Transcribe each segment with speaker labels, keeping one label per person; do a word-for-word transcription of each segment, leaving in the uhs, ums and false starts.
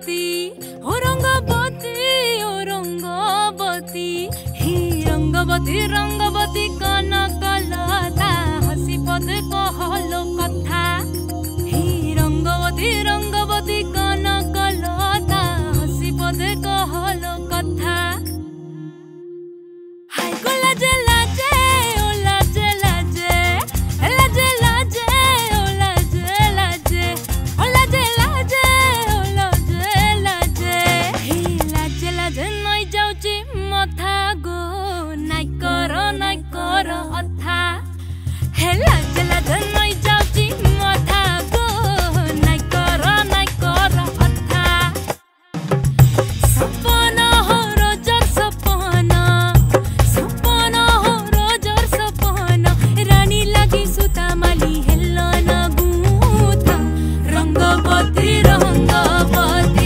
Speaker 1: रंगवती ओ रंगवती ओ रंगवती ही रंगवती रंगवती कान कलता हसी पद कहलो कथा ही रंगवती रंगवती कान कलता हसी पद कहलो कथा हाय गो लाजे लाजे ओ लाजे लाजे लाजे लाजे ओ लाजे लाजे ओ लाजे लाजे ओ लाजे लाजे ही लाजे लाजे नई जाउची मथा गो नाइ कर नाइ कर अथा हे लाजे लाजे नई जाउची मथा गो नाइ कर नाइ कर अथा सपना हो रोजर सपना सपना हो रोजर सपना रानी लगी सुता माली हेलो न गुथा रंगवती रंगवती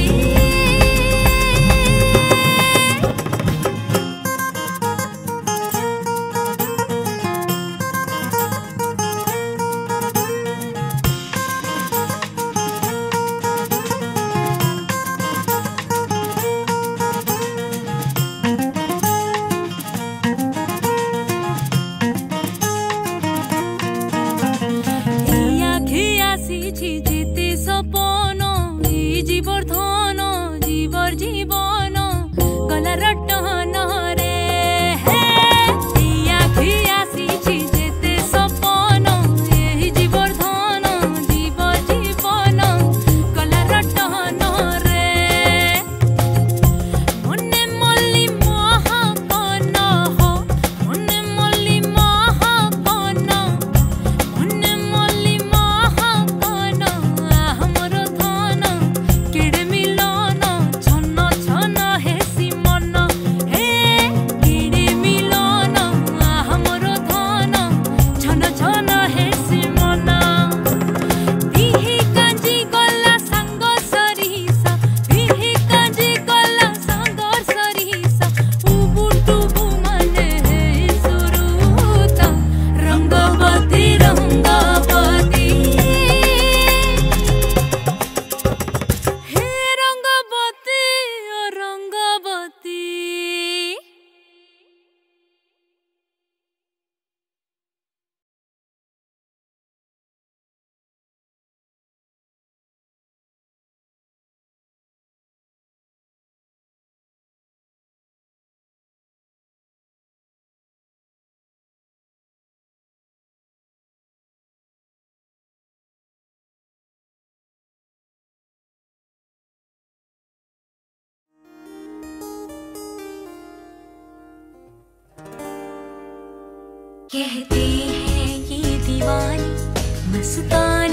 Speaker 1: जीते सपन जीवर धन जीवर जीवन गला रटन रे जीते सपन जीवर धन जीवर जीवन गला रटन रे मने मल्ली महापन हो मने मल्ली महापन मने मल्ली महापन हमर धन केड़े मिलन छन छन हेसी मन हे केड़े मिलन हमर धन छन छन हेसी मन बिही कांजी गला संग सरिसा बिही कांजी गला संग सरिसा उबुटुबु माने हे सुरुत रंगवती रंगवती हे रंगवती ओ रंगवती कहते हैं ये दीवानी मस्तानी